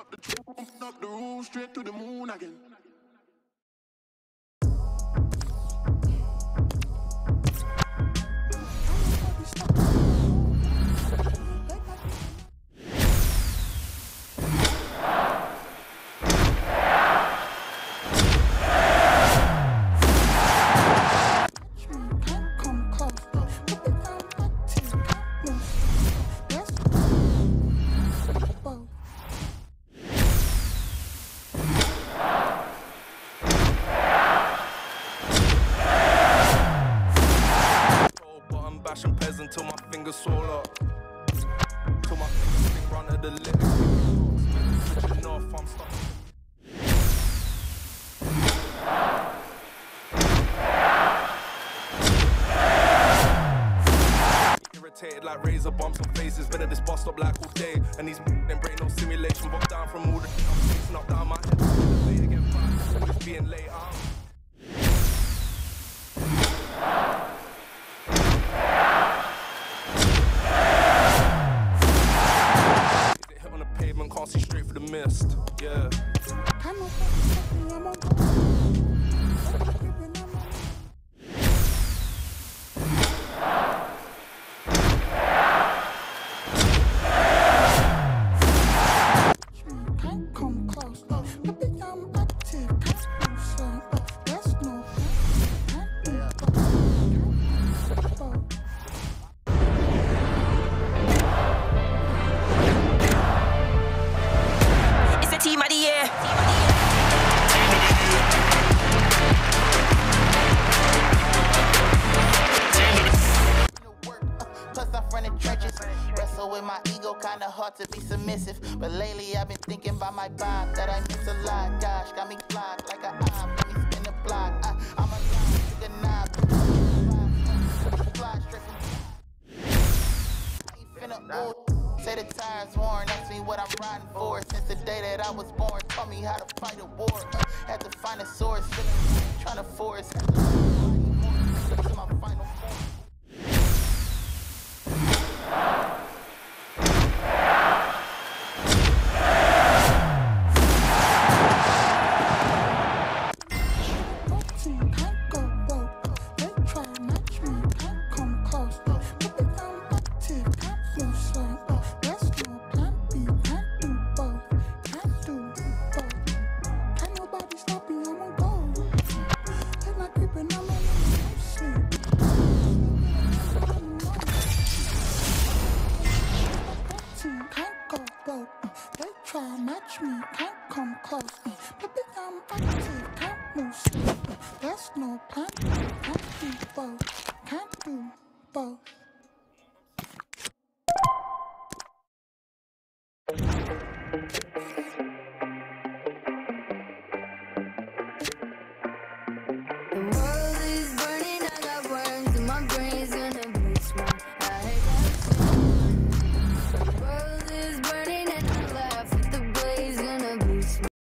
Up the roof, straight to the moon again. Bashing peasant till my fingers swell up. Till my fingers sing run to the lips. Switching off, I'm stuck. Irritated like razor bumps on faces. Been at this bus stop like all day. And these them brain no simulation. But down from all the I'm facing up down my head. Late again, fine. Always being late out. Can't see straight through the mist, yeah. Team of the year. Plus I'm from the trenches. Wrestle with my ego, kinda hard to be submissive. But lately I've been thinking about my vibe that I miss a lot. Gosh, got me blocked like a eye. Let me spin the block. I'm a lie, took a knob. Fly straight from finna ooh. Say the tire's worn, ask me what I'm riding for. Since the day that I was born, taught me how to fight a war. Had to find a source, trying to force. Had to find to my final form. They try match me, can't come close. Baby, I'm active, can't move slow. There's no plan, can't do both, can't do both.